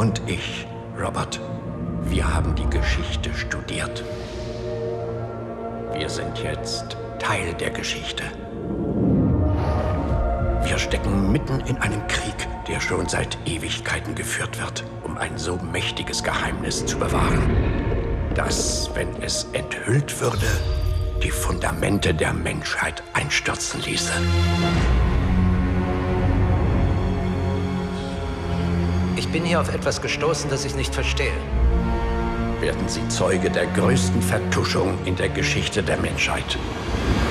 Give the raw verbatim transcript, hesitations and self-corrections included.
und ich, Robert, wir haben die Geschichte studiert. Wir sind jetzt Teil der Geschichte. Wir stecken mitten in einem Krieg, der schon seit Ewigkeiten geführt wird, um ein so mächtiges Geheimnis zu bewahren, das, wenn es enthüllt würde, die Fundamente der Menschheit einstürzen ließe. Ich bin hier auf etwas gestoßen, das ich nicht verstehe. Werden Sie Zeuge der größten Vertuschung in der Geschichte der Menschheit.